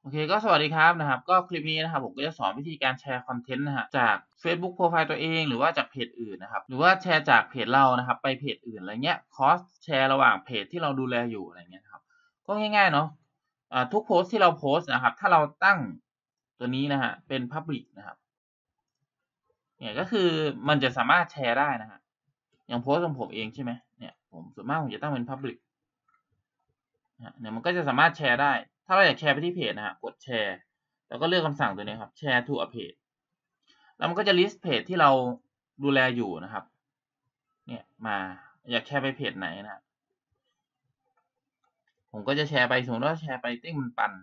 เคก็สวัสดีครับก็คลิปนี้นะครับผมก็จะสอนวิธีการแชร์คอนเทนต์จาก Facebook โพรไฟล์ตัวเองหรือว่าจากเพจอื่นนะครับหรือว่าแชร์จากเพจเรานะครับไปเพจอื่นอะไรเงี้ยcrossแชร์ระหว่างเพจที่เราดูแลอยู่อะไรเงี้ยครับก็ง่ายๆเนาะทุกโพสต์ที่เราโพสต์นะครับถ้าเราตั้งตัวนี้เป็น Public นะครับเนี่ยก็คือมันจะสามารถแชร์ได้อย่างโพสต์ของผมเองใช่ไหมเนี่ยผมส่วนมากผมจะตั้งเป็น Public เนี่ยมันก็จะสามารถแชร์ได้ถ้าเราอยากแชร์ไปที่เพจกดแชร์แล้วก็เลือกคำสั่งตัวนี้ครับ share to a page แล้วมันก็จะ list เพจที่เราดูแลอยู่นะครับเนี่ยมาอยากแชร์ไปเพจไหนผมก็จะแชร์ไปสมมติว่าแชร์ไปเต้งมันปัน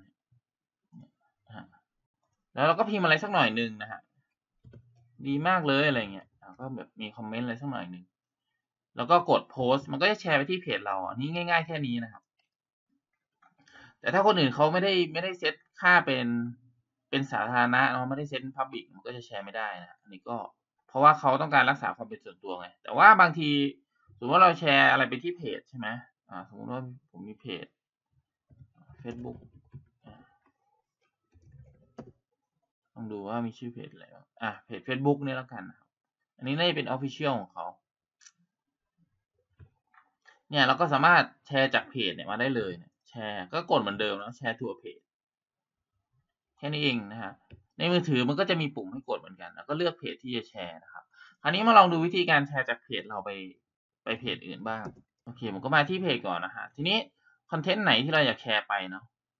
แล้วเราก็พิมพ์อะไรสักหน่อยหนึ่งดีมากเลยอะไรเงี้ยก็แบบมีคอมเมนต์อะไรสักหน่อยหนึ่งแล้วก็กดโพสต์มันก็จะแชร์ไปที่เพจเราอันนี้ง่ายๆแค่นี้นะครับแต่ถ้าคนอื่นเขาไม่ได้เซตค่าเป็นสาธารณะเนาะไม่ได้เซตเป็น Public มันก็จะแชร์ไม่ได้อันนี้ก็เพราะว่าเขาต้องการรักษาความเป็นส่วนตัวไงแต่ว่าบางทีสมมติว่าเราแชร์อะไรไปที่เพจใช่ไหมสมมติว่าผมมีเพจ Facebook ต้องดูว่ามีชื่อเพจอะไรบ้างเพจ Facebook นี่แล้วกันอันนี้น่าจะเป็น Official ของเขาเนี่ยเราก็สามารถแชร์จากเพจเนี่ยมาได้เลยแชร์ก็กดเหมือนเดิมแล้วแชร์ทั่วเพจแค่นี้เองในมือถือมันก็จะมีปุ่มให้กดเหมือนกันแล้วก็เลือกเพจที่จะแชร์นะครับคราวนี้มาลองดูวิธีการแชร์จากเพจเราไปเพจอื่นบ้างโอเคผมก็มาที่เพจก่อนทีนี้คอนเทนต์ไหนที่เราอยากแชร์ไปเนาะ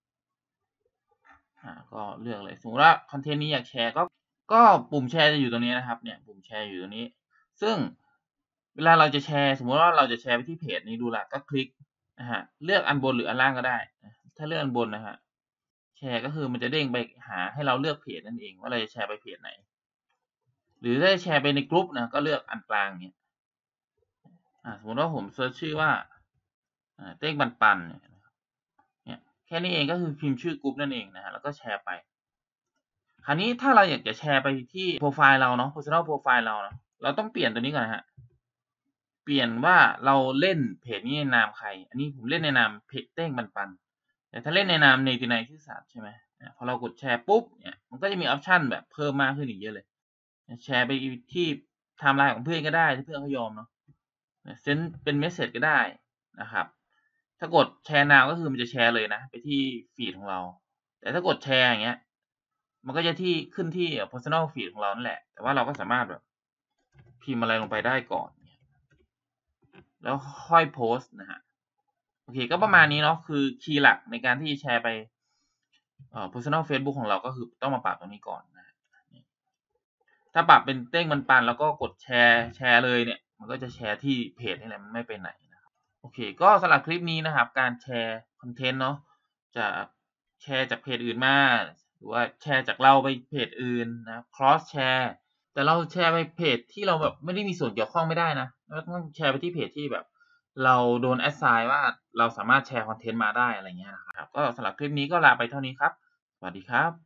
ก็เลือกเลยสมมติว่าคอนเทนต์นี้อยากแชร์ก็ปุ่มแชร์จะอยู่ตรงนี้นะครับเนี่ยปุ่มแชร์อยู่ตรงนี้ซึ่งเวลาเราจะแชร์สมมติว่าเราจะแชร์ไปที่เพจนี้ดูละก็คลิกเลือกอันบนหรืออันล่างก็ได้ถ้าเลือกอันบนแชร์ก็คือมันจะเด้งไปหาให้เราเลือกเพจนั่นเองว่าเราจะแชร์ไปเพจไหนหรือถ้าจะแชร์ไปในกลุ่มก็เลือกอันกลางเนี่ยสมมติว่าผมเซิร์ชชื่อว่าเต้งปันเนี่ยแค่นี้เองก็คือพิมพ์ชื่อกลุ่มนั่นเองแล้วก็แชร์ไปคราวนี้ถ้าเราอยากจะแชร์ไปที่โปรไฟล์เราเนาะ personal profile เราเนาะเราต้องเปลี่ยนตัวนี้ก่อนเปลี่ยนว่าเราเล่นเพจนี้ในนามใครอันนี้ผมเล่นในนามเพจเต้งปันแต่ถ้าเล่นในนามเนตินัยซื่อสัตย์ใช่ไหมพอเรากดแชร์ปุ๊บเนี่ยมันก็จะมีออปชันแบบเพิ่มมากขึ้นอีกเยอะเลยแชร์ไปที่ไทม์ไลน์ของเพื่อนก็ได้ถ้าเพื่อนเขายอมเนาะเซนเป็นเมสเซจก็ได้นะครับถ้ากดแชร์นาวก็คือมันจะแชร์เลยนะไปที่ฟีดของเราแต่ถ้ากดแชร์อย่างเงี้ยมันก็จะขึ้นที่ personal feed ของเรานั่นแหละแต่ว่าเราก็สามารถแบบพิมพ์อะไรลงไปได้ก่อนแล้วค่อยโพสต์โอเคก็ประมาณนี้เนาะคือคีย์หลักในการที่แชร์ไปpersonal Facebook ของเราก็คือต้องมาปรับตรงนี้ก่อนถ้าปรับเป็นเต้งปันแล้วก็กดแชร์เลยเนี่ยมันก็จะแชร์ที่เพจนี่แหละมันไม่ไปไหนนะครับโอเคก็สำหรับคลิปนี้นะครับการแชร์คอนเทนต์เนาะจะแชร์จากเพจอื่นมาหรือว่าแชร์จากเราไปเพจอื่นcross แชร์แต่เราแชร์ไปเพจที่เราแบบไม่ได้มีส่วนเกี่ยวข้องไม่ได้นะเราต้องแชร์ไปที่เพจที่แบบเราโดน assign ว่าเราสามารถแชร์คอนเทนต์มาได้อะไรเงี้ยนะครับก็สำหรับคลิปนี้ก็ลาไปเท่านี้ครับสวัสดีครับ